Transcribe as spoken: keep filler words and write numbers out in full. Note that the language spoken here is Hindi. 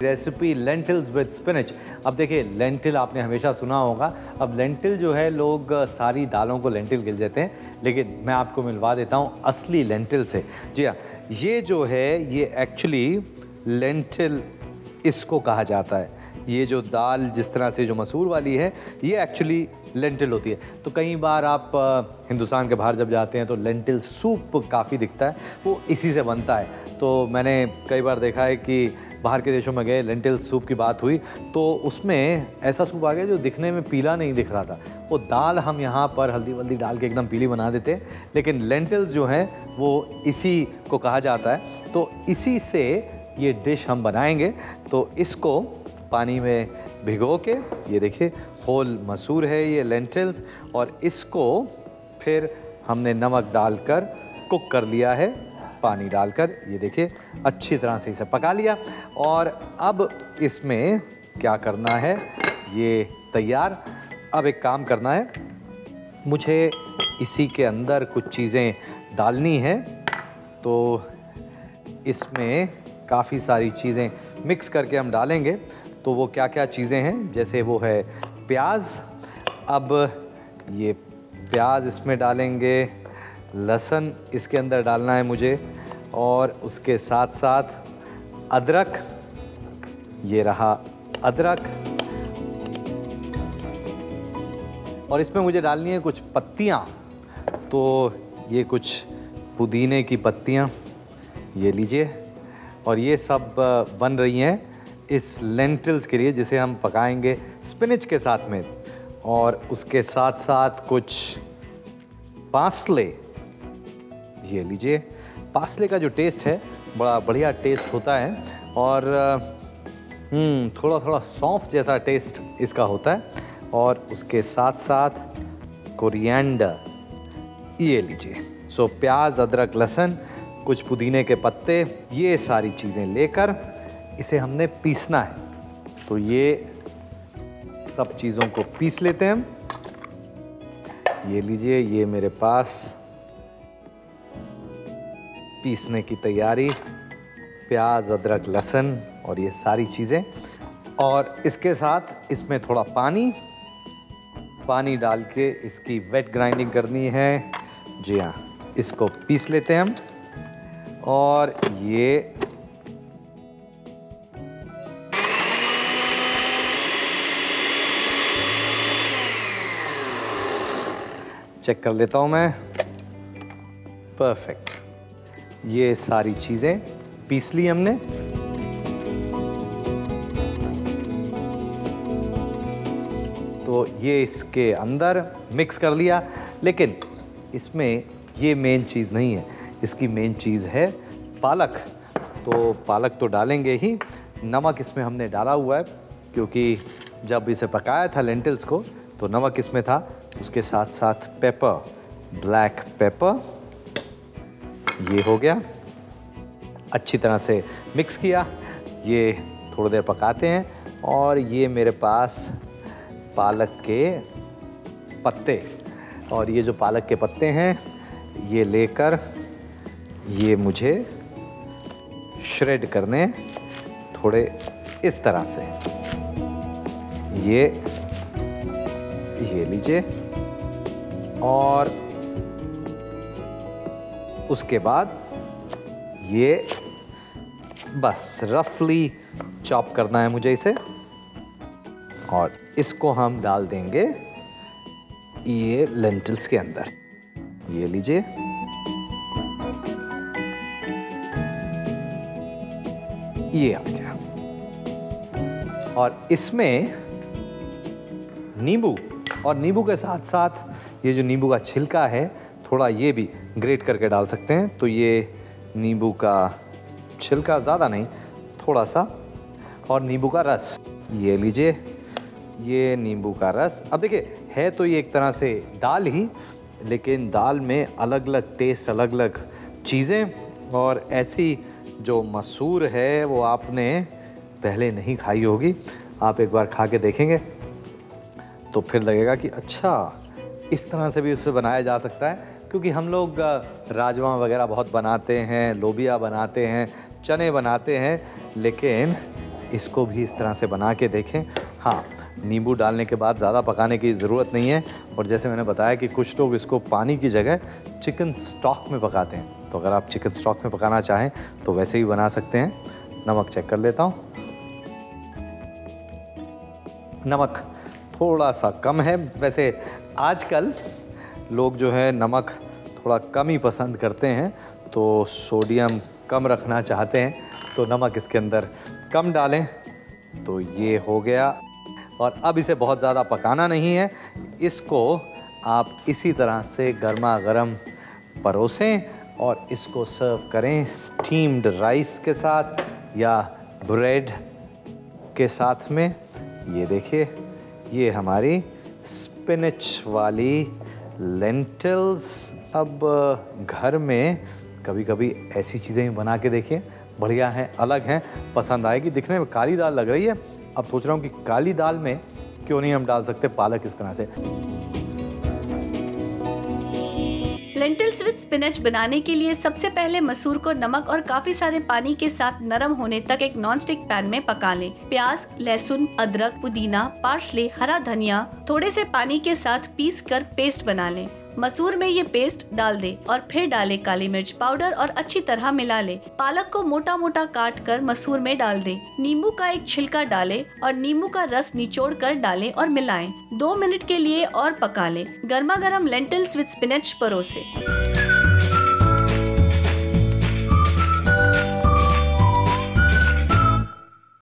Recipe lentils with spinach. अब देखिए, लेंटिल आपने हमेशा सुना होगा। अब लेंटिल जो है, लोग सारी दालों को लेंटिल गिल देते हैं, लेकिन मैं आपको मिलवा देता हूँ असली लेंटिल से। जी हाँ, ये जो है ये एक्चुअली लेंटिल इसको कहा जाता है। ये जो दाल जिस तरह से जो मसूर वाली है, ये एक्चुअली लेंटिल होती है। तो कई बार आप हिंदुस्तान के बाहर जब जाते हैं तो लेंटिल सूप काफ़ी दिखता है, वो इसी से बनता है। तो मैंने कई बार देखा है कि बाहर के देशों में गए, लेंटिल सूप की बात हुई तो उसमें ऐसा सूप आ गया जो दिखने में पीला नहीं दिख रहा था। वो दाल हम यहाँ पर हल्दी वल्दी डाल के एकदम पीली बना देते हैं, लेकिन लेंटिल्स जो हैं वो इसी को कहा जाता है। तो इसी से ये डिश हम बनाएंगे। तो इसको पानी में भिगो के, ये देखिए होल मसूर है ये लेंटिल्स, और इसको फिर हमने नमक डालकर कुक कर लिया है, पानी डालकर। ये देखिए अच्छी तरह से इसे पका लिया। और अब इसमें क्या करना है, ये तैयार। अब एक काम करना है, मुझे इसी के अंदर कुछ चीज़ें डालनी हैं। तो इसमें काफ़ी सारी चीज़ें मिक्स करके हम डालेंगे। तो वो क्या क्या चीज़ें हैं, जैसे वो है प्याज। अब ये प्याज इसमें डालेंगे, लहसुन इसके अंदर डालना है मुझे, और उसके साथ साथ अदरक, ये रहा अदरक। और इसमें मुझे डालनी है कुछ पत्तियाँ। तो ये कुछ पुदीने की पत्तियाँ, ये लीजिए। और ये सब बन रही हैं इस लेंटिल्स के लिए, जिसे हम पकाएंगे स्पिनच के साथ में। और उसके साथ साथ कुछ पार्सले, ये लीजिए। पार्सले का जो टेस्ट है बड़ा बढ़िया टेस्ट होता है, और हम्म थोड़ा थोड़ा सौंफ जैसा टेस्ट इसका होता है। और उसके साथ साथ कोरिएंडर, ये लीजिए। सो प्याज, अदरक, लहसुन, कुछ पुदीने के पत्ते, ये सारी चीज़ें लेकर इसे हमने पीसना है। तो ये सब चीज़ों को पीस लेते हैं हम। ये लीजिए, ये मेरे पास पीसने की तैयारी, प्याज, अदरक, लहसुन और ये सारी चीज़ें। और इसके साथ इसमें थोड़ा पानी पानी डाल के इसकी वेट ग्राइंडिंग करनी है। जी हाँ, इसको पीस लेते हैं हम। और ये चेक कर लेता हूँ मैं। परफेक्ट, ये सारी चीज़ें पीस ली हमने। तो ये इसके अंदर मिक्स कर लिया। लेकिन इसमें ये मेन चीज़ नहीं है, इसकी मेन चीज़ है पालक। तो पालक तो डालेंगे ही। नमक इसमें हमने डाला हुआ है, क्योंकि जब इसे पकाया था लेंटिल्स को तो नमक इसमें था। उसके साथ साथ पेपर, ब्लैक पेपर, ये हो गया। अच्छी तरह से मिक्स किया। ये थोड़ी देर पकाते हैं। और ये मेरे पास पालक के पत्ते, और ये जो पालक के पत्ते हैं ये लेकर ये मुझे श्रेड करने, थोड़े इस तरह से। ये ये लीजिए। और उसके बाद ये बस रफली चॉप करना है मुझे इसे, और इसको हम डाल देंगे ये लेंटिल्स के अंदर। ये लीजिए। ये आ गया। और इसमें नींबू, और नींबू के साथ साथ ये जो नींबू का छिलका है, थोड़ा ये भी ग्रेट करके डाल सकते हैं। तो ये नींबू का छिलका, ज़्यादा नहीं, थोड़ा सा, और नींबू का रस, ये लीजिए। ये नींबू का रस। अब देखिए, है तो ये एक तरह से दाल ही, लेकिन दाल में अलग अलग टेस्ट, अलग अलग चीज़ें। और ऐसी जो मसूर है वो आपने पहले नहीं खाई होगी। आप एक बार खा के देखेंगे तो फिर लगेगा कि अच्छा, इस तरह से भी उसे बनाया जा सकता है। क्योंकि हम लोग राजमा वगैरह बहुत बनाते हैं, लोबिया बनाते हैं, चने बनाते हैं, लेकिन इसको भी इस तरह से बना के देखें। हाँ, नींबू डालने के बाद ज़्यादा पकाने की ज़रूरत नहीं है। और जैसे मैंने बताया कि कुछ लोग इसको पानी की जगह चिकन स्टॉक में पकाते हैं, तो अगर आप चिकन स्टॉक में पकाना चाहें तो वैसे ही बना सकते हैं। नमक चेक कर लेता हूँ। नमक थोड़ा सा कम है। वैसे आजकल लोग जो है नमक थोड़ा कम ही पसंद करते हैं, तो सोडियम कम रखना चाहते हैं तो नमक इसके अंदर कम डालें। तो ये हो गया। और अब इसे बहुत ज़्यादा पकाना नहीं है, इसको आप इसी तरह से गर्मा गर्म परोसें और इसको सर्व करें स्टीम्ड राइस के साथ या ब्रेड के साथ में। ये देखिए, ये हमारी स्पिनच वाली लेंटिल्स। अब घर में कभी कभी ऐसी चीज़ें बना के देखिए, बढ़िया हैं, अलग हैं, पसंद आएगी। दिखने में काली दाल लग रही है, अब सोच रहा हूँ कि काली दाल में क्यों नहीं हम डाल सकते पालक इस तरह से। लेंटिल्स विद स्पिनच बनाने के लिए सबसे पहले मसूर को नमक और काफी सारे पानी के साथ नरम होने तक एक नॉनस्टिक पैन में पका लें। प्याज, लहसुन, अदरक, पुदीना, पार्सले, हरा धनिया थोड़े से पानी के साथ पीस कर पेस्ट बना लें। मसूर में ये पेस्ट डाल दे और फिर डालें काली मिर्च पाउडर और अच्छी तरह मिला ले। पालक को मोटा मोटा काट कर मसूर में डाल दे। नींबू का एक छिलका डालें और नींबू का रस निचोड़ कर डालें और मिलाएं। दो मिनट के लिए और पका लें। गर्मा गर्म लेंटिल्स विद स्पिनच परोसे।